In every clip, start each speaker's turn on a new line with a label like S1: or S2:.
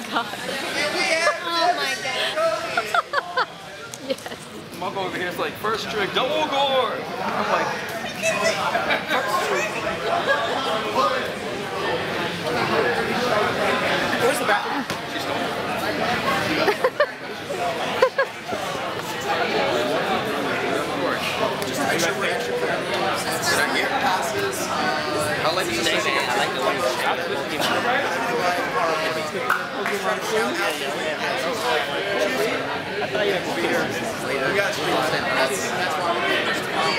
S1: god.
S2: Oh my god.
S1: Yes.
S3: Mug over here is like, first trick, double gore! I'm like, where's the bathroom? She's going. Just make sure we're extra clear. Did I get passes? I like the say I like the one I thought you had to be here later. We got you. That's why we're here.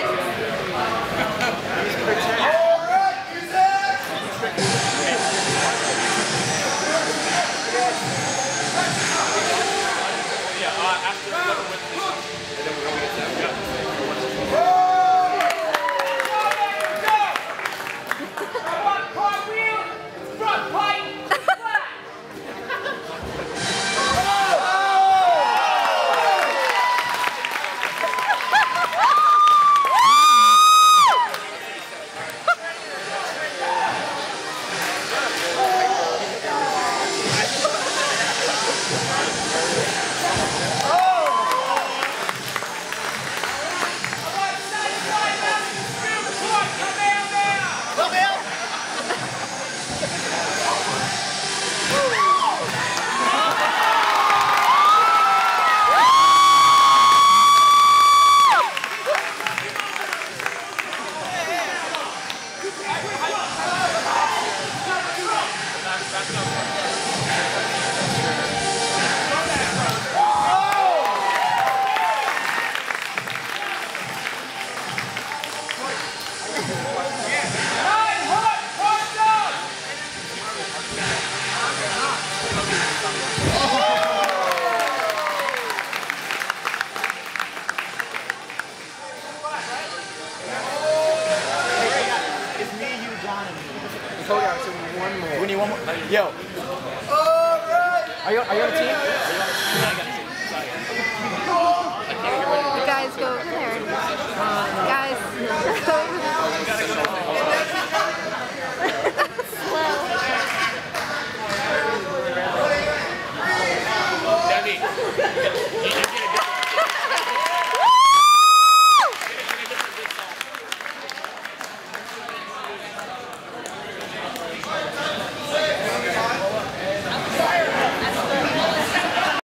S3: We need one more. Yo. Are you on a team?
S1: You guys go over there.